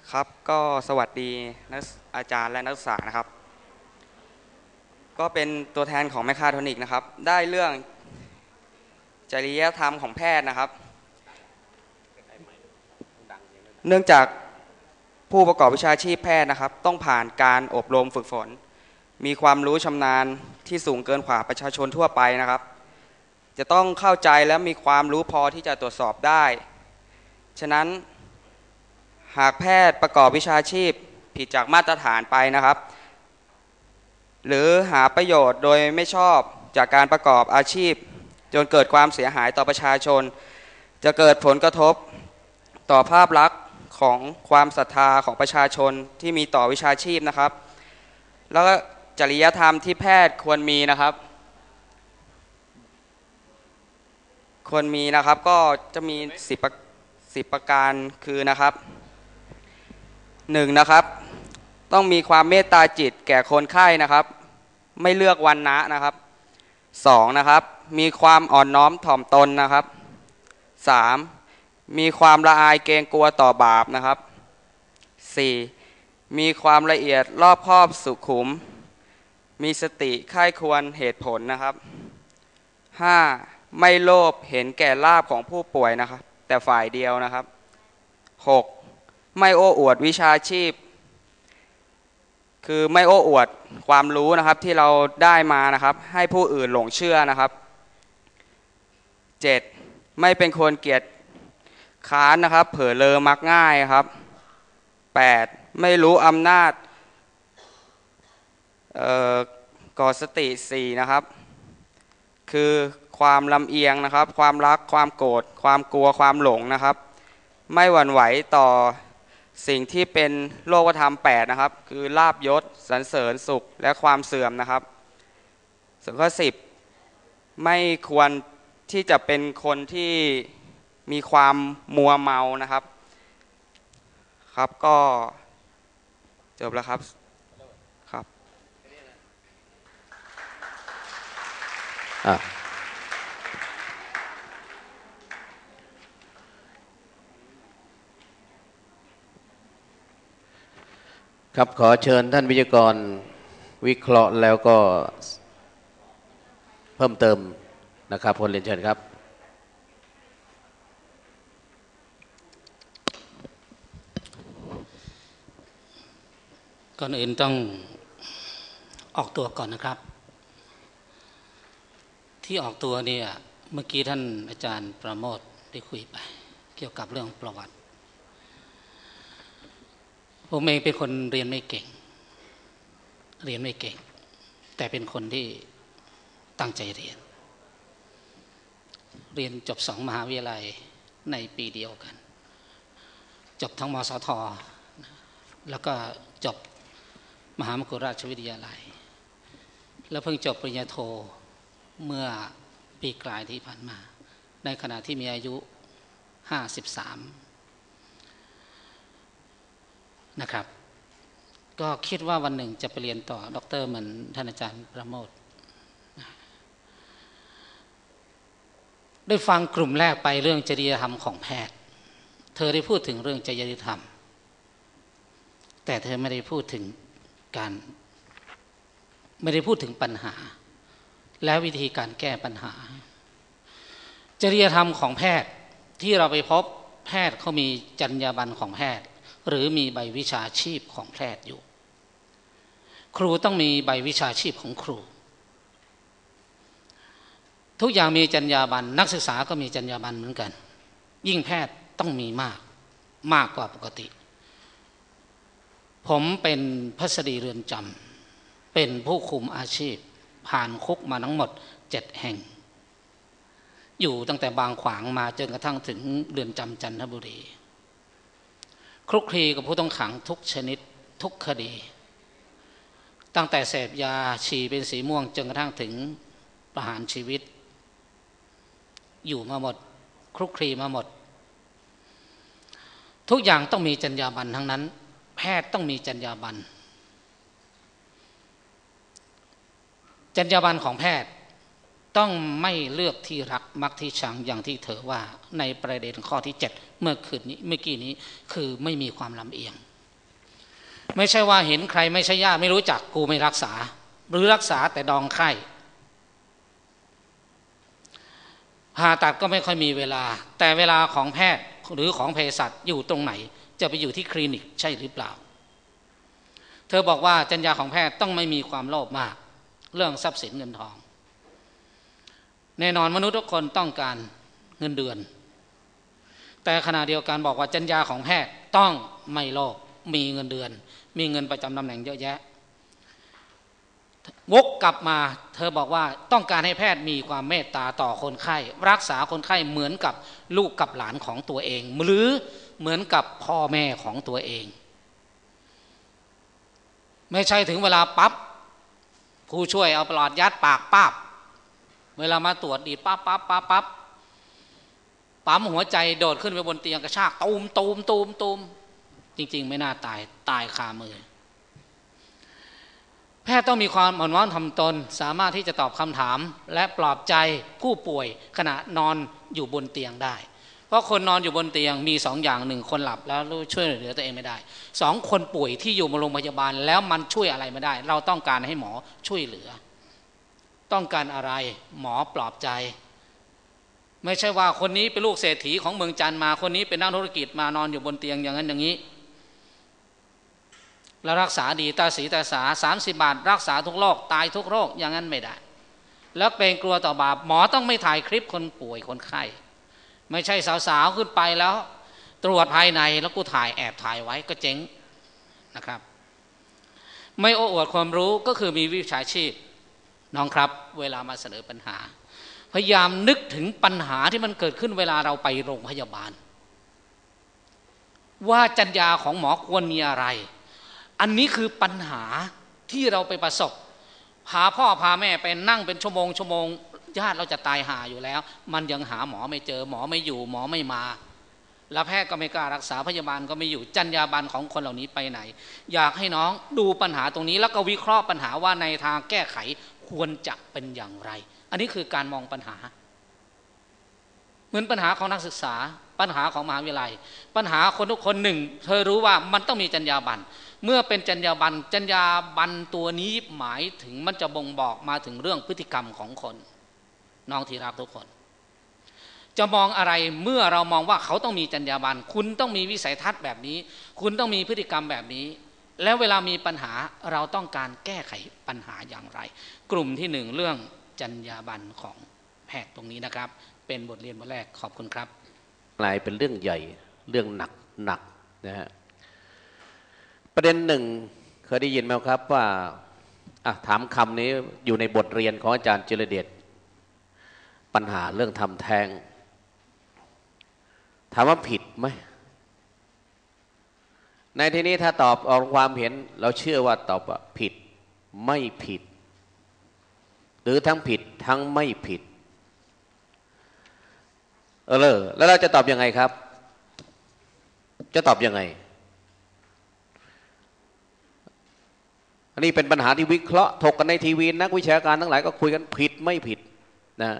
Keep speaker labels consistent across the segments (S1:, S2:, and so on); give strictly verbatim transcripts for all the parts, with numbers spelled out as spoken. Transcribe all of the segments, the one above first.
S1: ครับก็สวัสดีนักอาจารย์และนักศึกษานะครับก็เป็นตัวแทนของแมคคาทรอนิกนะครับได้เรื่องจริยธรรมของแพทย์นะครับเนื่องจากผู้ประกอบวิชาชีพแพทย์นะครับต้องผ่านการอบรมฝึกฝนมีความรู้ชำนาญที่สูงเกินกว่าประชาชนทั่วไปนะครับจะต้องเข้าใจและมีความรู้พอที่จะตรวจสอบได้ฉะนั้นหากแพทย์ประกอบวิชาชีพผิดจากมาตรฐานไปนะครับหรือหาประโยชน์โดยไม่ชอบจากการประกอบอาชีพจนเกิดความเสียหายต่อประชาชนจะเกิดผลกระทบต่อภาพลักษณ์ของความศรัทธาของประชาชนที่มีต่อวิชาชีพนะครับแล้วก็จริยธรรมที่แพทย์ควรมีนะครับควรมีนะครับก็จะมีสิบสิบประการคือนะครับหนึ่งนะครับต้องมีความเมตตาจิตแก่คนไข้นะครับไม่เลือกวรรณะนะครับสองนะครับมีความอ่อนน้อมถ่อมตนนะครับสามมีความละอายเกรงกลัวต่อบาปนะครับสี่มีความละเอียดรอบคอบสุขุมมีสติใคร่ครวญเหตุผลนะครับห้าไม่โลภเห็นแก่ลาภของผู้ป่วยนะครับแต่ฝ่ายเดียวนะครับหกไม่โอ้อวดวิชาชีพคือไม่โอ้อวดความรู้นะครับที่เราได้มานะครับให้ผู้อื่นหลงเชื่อนะครับเจ็ดไม่เป็นคนเกียจค้านนะครับเผลอเลอมักง่ายครับแปดไม่รู้อำนาจเอ่อก่อสติสี่นะครับคือความลำเอียงนะครับความรักความโกรธความกลัวความหลงนะครับไม่หวั่นไหวต่อสิ่งที่เป็นโลกธรรมแปดนะครับคือลาภยศสรรเสริญสุขและความเสื่อมนะครับส่วนข้อสิบไม่ควรที่จะเป็นคนที่มีความมัวเมานะครับครับก็จบแล้วครับครับ
S2: อ่ะครับขอเชิญท่านวิทยากรวิเคราะห์แล้วก็เพิ่มเติมนะครับพลเรียนเชิญครับ
S3: ก่อนอื่นต้องออกตัวก่อนนะครับที่ออกตัวเนี่ยเมื่อกี้ท่านอาจารย์ประโมทได้คุยไปเกี่ยวกับเรื่องประวัติผมเองเป็นคนเรียนไม่เก่งเรียนไม่เก่งแต่เป็นคนที่ตั้งใจเรียนเรียนจบสองมหาวิทยาลัยในปีเดียวกันจบทั้งมสทแล้วก็จบมหามกุฏราชวิทยาลัยแล้วเพิ่งจบปริญญาโทเมื่อปีกลายที่ผ่านมาในขณะที่มีอายุห้าสิบสามนะครับก็คิดว่าวันหนึ่งจะไปเรียนต่อด็อกเตอร์เหมือนท่านอาจารย์ประโมทได้ฟังกลุ่มแรกไปเรื่องจริยธรรมของแพทย์เธอได้พูดถึงเรื่องจริยธรรมแต่เธอไม่ได้พูดถึงการไม่ได้พูดถึงปัญหาและวิธีการแก้ปัญหาจริยธรรมของแพทย์ที่เราไปพบแพทย์เขามีจรรยาบรรณของแพทย์หรือมีใบวิชาชีพของแพทย์อยู่ครูต้องมีใบวิชาชีพของครูทุกอย่างมีจรรยาบรรณนักศึกษาก็มีจรรยาบรรณเหมือนกันยิ่งแพทย์ต้องมีมากมากกว่าปกติผมเป็นพัสดีเรือนจำเป็นผู้คุมอาชีพผ่านคุกมาทั้งหมดเจ็ดแห่งอยู่ตั้งแต่บางขวางมาจนกระทั่งถึงเรือนจำจันทบุรีคลุกคลีกับผู้ต้องขังทุกชนิดทุกคดีตั้งแต่เสพยาฉี่เป็นสีม่วงจนกระทั่งถึงประหารชีวิตอยู่มาหมดคลุกคลีมาหมดทุกอย่างต้องมีจรรยาบรรณทั้งนั้นแพทย์ต้องมีจรรยาบรรณจรรยาบรรณของแพทย์ต้องไม่เลือกที่รักมักที่ชังอย่างที่เธอว่าในประเด็นข้อที่เจ็ดเมื่อคืนนี้เมื่อกี้นี้คือไม่มีความลำเอียงไม่ใช่ว่าเห็นใครไม่ใช่ญาติไม่รู้จักกูไม่รักษาหรือรักษาแต่ดองไข้ผ่าตัดก็ไม่ค่อยมีเวลาแต่เวลาของแพทย์หรือของเภสัชอยู่ตรงไหนจะไปอยู่ที่คลินิกใช่หรือเปล่าเธอบอกว่าจรรยาของแพทย์ต้องไม่มีความโลภมากเรื่องทรัพย์สินเงินทองแน่นอนมนุษย์ทุกคนต้องการเงินเดือนแต่ขณะเดียวกันบอกว่าจรรยาของแพทย์ต้องไม่โลภมีเงินเดือนมีเงินประจำตำแหน่งเยอะแยะวกกลับมาเธอบอกว่าต้องการให้แพทย์มีความเมตตาต่อคนไข้รักษาคนไข้เหมือนกับลูกกับหลานของตัวเองหรือเหมือนกับพ่อแม่ของตัวเองไม่ใช่ถึงเวลาปั๊บผู้ช่วยเอาปลอดยัดปากปั๊บเวลามาตรวจดีดปั๊บปั๊บปั๊บปั๊บปั๊มหัวใจโดดขึ้นไปบนเตียงกระชากตูมตูมตูมตูมจริงๆไม่น่าตายตายคามือแพทย์ต้องมีความอ่อนน้อมถ่อมตนสามารถที่จะตอบคำถามและปลอบใจผู้ป่วยขณะนอนอยู่บนเตียงได้เพราะคนนอนอยู่บนเตียงมีสองอย่างหนึ่งคนหลับแล้วช่วยเหลือตัวเองไม่ได้สองคนป่วยที่อยู่ในโรงพยาบาลแล้วมันช่วยอะไรไม่ได้เราต้องการให้หมอช่วยเหลือต้องการอะไรหมอปลอบใจไม่ใช่ว่าคนนี้เป็นลูกเศรษฐีของเมืองจันทร์มาคนนี้เป็นนักธุรกิจมานอนอยู่บนเตียงอย่างนั้นอย่างนี้แล้วรักษาดีตาสีตาสาสามสิบบาทรักษาทุกโรคตายทุกโรคอย่างนั้นไม่ได้แล้วเป็นกลัวต่อบาปหมอต้องไม่ถ่ายคลิปคนป่วยคนไข้ไม่ใช่สาวๆขึ้นไปแล้วตรวจภายในแล้วกูถ่ายแอบถ่ายไว้ก็เจ๊งนะครับไม่โอ้อวดความรู้ก็คือมีวิชาชีพน้องครับเวลามาเสนอปัญหาพยายามนึกถึงปัญหาที่มันเกิดขึ้นเวลาเราไปโรงพยาบาลว่าจรรยาของหมอควรมีอะไรอันนี้คือปัญหาที่เราไปประสบพาพ่อพาแม่ไปนั่งเป็นชั่วโมงชั่วโมงญาติเราจะตายห่าอยู่แล้วมันยังหาหมอไม่เจอหมอไม่อยู่หมอไม่มาแล้วแพทย์ก็ไม่กล้ารักษาพยาบาลก็ไม่อยู่จรรยาบรรณของคนเหล่านี้ไปไหนอยากให้น้องดูปัญหาตรงนี้แล้วก็วิเคราะห์ปัญหาว่าในทางแก้ไขควรจะเป็นอย่างไรอันนี้คือการมองปัญหาเหมือนปัญหาของนักศึกษาปัญหาของมหาวิทยาลัยปัญหาคนทุกคนหนึ่งเธอรู้ว่ามันต้องมีจรรยาบรรณเมื่อเป็นจรรยาบรรณจรรยาบรรณตัวนี้หมายถึงมันจะบ่งบอกมาถึงเรื่องพฤติกรรมของคนน้องที่รักทุกคนจะมองอะไรเมื่อเรามองว่าเขาต้องมีจรรยาบรรณคุณต้องมีวิสัยทัศน์แบบนี้คุณต้องมีพฤติกรรมแบบนี้แล้วเวลามีปัญหาเราต้องการแก้ไขปัญหาอย่างไรกลุ่มที่หนึ่งเรื่องจรรยาบรรณของแพทย์ตรงนี้นะครับเป็นบทเรียนบทแรกขอบคุณครับ
S2: กลายเป็นเรื่องใหญ่เรื่องหนักหนักนะฮะประเด็นหนึ่งเคยได้ยินไหมครับว่าถามคำนี้อยู่ในบทเรียนของอาจารย์จิรเดชปัญหาเรื่องทำแท้งถามว่าผิดไหมในที่นี้ถ้าตอบออกความเห็นเราเชื่อว่าตอบว่าผิดไม่ผิดหรือทั้งผิดทั้งไม่ผิดเออเลยแล้วเราจะตอบยังไงครับจะตอบยังไงอันนี้เป็นปัญหาที่วิเคราะห์ถกกันในทีวีนักวิชาการทั้งหลายก็คุยกันผิดไม่ผิดนะ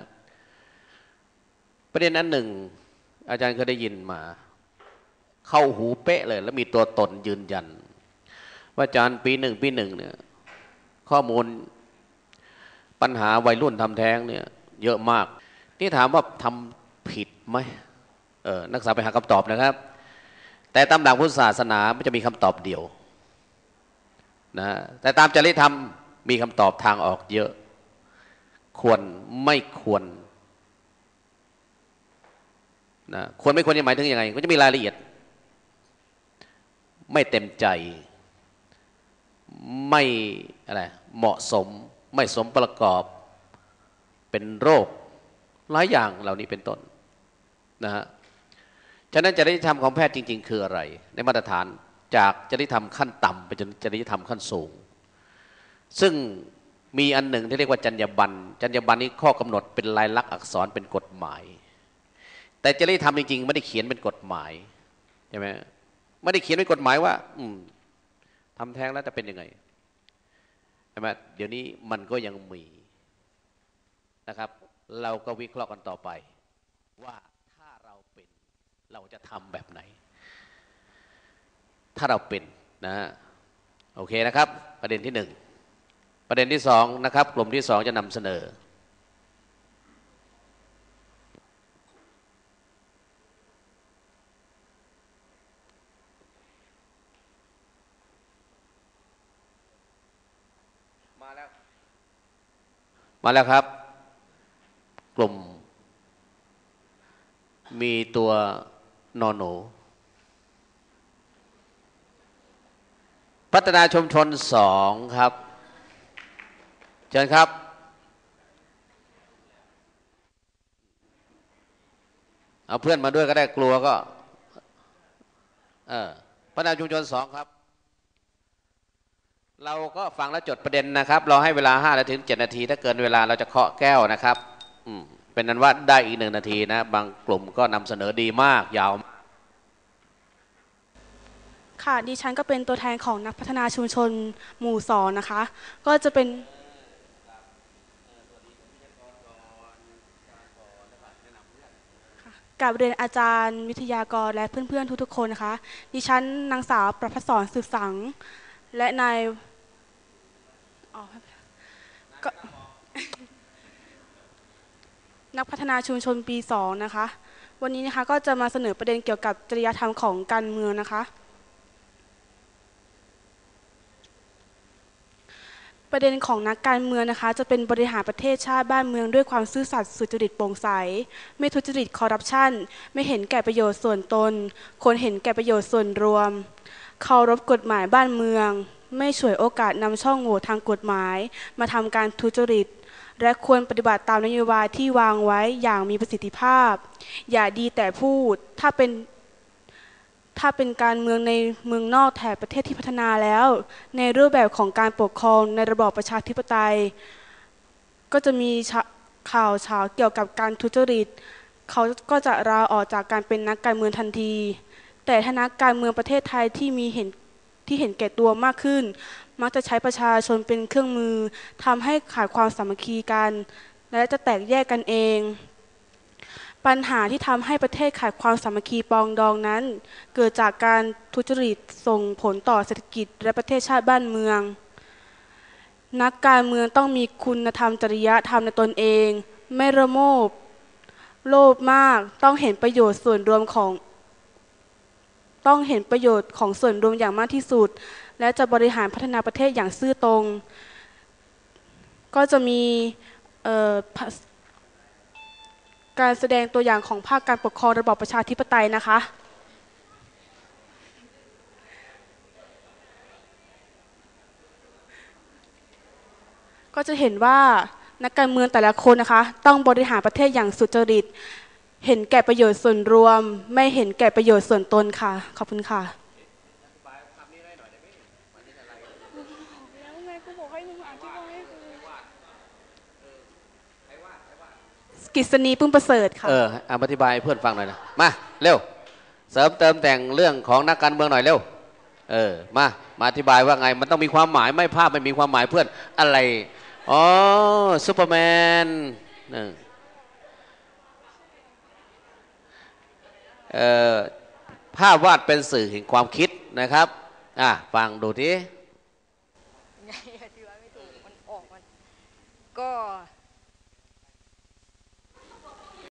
S2: ประเด็นนั้นหนึ่งอาจารย์เคยได้ยินมาเข้าหูเป๊ะเลยแล้วมีตัวตนยืนยันว่าอาจารย์ปีหนึ่งปีหนึ่งเนี่ยข้อมูลปัญหาวัยรุ่นทำแท้งเนี่ยเยอะมากที่ถามว่าทำผิดไหมเออนักศึกษาไปหาคำตอบนะครับแต่ตามหลักพุทธศาสนาไม่จะมีคำตอบเดียวนะแต่ตามจริยธรรมมีคำตอบทางออกเยอะควรไม่ควรนะควรไม่ควรจะหมายถึงยังไงก็จะมีรายละเอียดไม่เต็มใจไม่อะไรเหมาะสมไม่สมประกอบเป็นโรคหลายอย่างเหล่านี้เป็นต้นนะฮะฉะนั้นจริยธรรมของแพทย์จริงๆคืออะไรในมาตรฐานจากจริยธรรมขั้นต่ำไปจนจริยธรรมขั้นสูงซึ่งมีอันหนึ่งที่เรียกว่าจรรยาบรรณจรรยาบรรณนี้ข้อกำหนดเป็นลายลักษณ์อักษรเป็นกฎหมายแต่จริยธรรมจริงๆไม่ได้เขียนเป็นกฎหมายใช่ไหมไม่ได้เขียนเป็นกฎหมายว่าอืมทำแท้งแล้วจะเป็นยังไงใช่ไหมเดี๋ยวนี้มันก็ยังมีนะครับเราก็วิเคราะห์กันต่อไปว่าถ้าเราเป็นเราจะทำแบบไหนถ้าเราเป็นนะโอเคนะครับ ประเด็นที่หนึ่งประเด็นที่สองนะครับกลุ่มที่สองจะนำเสนอมาแล้วมาแล้วครับกลุ่มมีตัวนอนหนูพัฒนาชุมชนสองครับเชิญครับเอาเพื่อนมาด้วยก็ได้กลัวก็เออพัฒนาชุมชนสองครับเราก็ฟังแล้วจดประเด็นนะครับเราให้เวลาห้านาทีถึงเจ็ดนาทีถ้าเกินเวลาเราจะเคาะแก้วนะครับอืมเป็นนั้นว่าได้อีกหนึ่งนาทีนะบางกลุ่มก็นำเสนอดีมากยาว
S4: ค่ะดิฉันก็เป็นตัวแทนของนักพัฒนาชุมชนหมู่สองนะคะก็จะเป็นกับเรียนอาจารย์วิทยากรและเพื่อนๆทุกๆคนนะคะดิฉันนางสาวประภัสสรสืบสังและนายนักพัฒนาชุมชนปีสองนะคะวันนี้นะคะก็จะมาเสนอประเด็นเกี่ยวกับจริยธรรมของการเมืองนะคะประเด็นของนักการเมืองนะคะจะเป็นบริหารประเทศชาติบ้านเมืองด้วยความซื่อสัตย์สุจริตโปร่งใสไม่ทุจริตคอร์รัปชันไม่เห็นแก่ประโยชน์ส่วนตนคนเห็นแก่ประโยชน์ส่วนรวมเคารพกฎหมายบ้านเมืองไม่ฉวยโอกาสนำช่องโหว่ทางกฎหมายมาทำการทุจริตและควรปฏิบัติตามนโยบายที่วางไว้อย่างมีประสิทธิภาพอย่าดีแต่พูดถ้าเป็นถ้าเป็นการเมืองในเมืองนอกแถบประเทศที่พัฒนาแล้วในรูปแบบของการปกครองในระบอบประชาธิปไตยก็จะมีข่าวเช้าเกี่ยวกับการทุจริตเขาก็จะลาออกจากการเป็นนักการเมืองทันทีแต่ถ้านักการเมืองประเทศไทยที่มีเห็นที่เห็นแก่ตัวมากขึ้นมักจะใช้ประชาชนเป็นเครื่องมือทำให้ขาดความสามัคคีกันและจะแตกแยกกันเองปัญหาที่ทำให้ประเทศขาดความสามัคคีปองดองนั้นเกิดจากการทุจริตส่งผลต่อเศรษฐกิจและประเทศชาติบ้านเมืองนักการเมืองต้องมีคุณธรรมจริยธรรมในตนเองไม่ระโมบโลภมากต้องเห็นประโยชน์ส่วนรวมของต้องเห็นประโยชน์ของส่วนรวมอย่างมากที่สุดและจะบริหารพัฒนาประเทศอย่างซื่อตรงก็จะมีการแสดงตัวอย่างของภาคการปกครองระบอบประชาธิปไตยนะคะก็จะเห็นว่านักการเมืองแต่ละคนนะคะต้องบริหารประเทศอย่างสุจริตเห็นแก่ประโยชน์ส่วนรวมไม่เห็นแก่ประโยชน์ส่วนตนค่ะขอบคุณค่ะแล้วไงกูบอกให้มึงอธิบายให้กูกฤษณีปึ้งประเสริฐค่ะ
S2: เอออธิบายเพื่อนฟังหน่อยนะมาเร็วเสริมเติมแต่งเรื่องของนักการเมืองหน่อยเร็วเออมามาอธิบายว่าไงมันต้องมีความหมายไม่ภาพไม่มีความหมายเพื่อนอะไรอ๋อซูเปอร์แมนเอ่อภาพวาดเป็นสื่อแห่งความคิดนะครับอ่ะฟังดูที
S5: ไงอธิบายไม่ถูกมันออกมันก็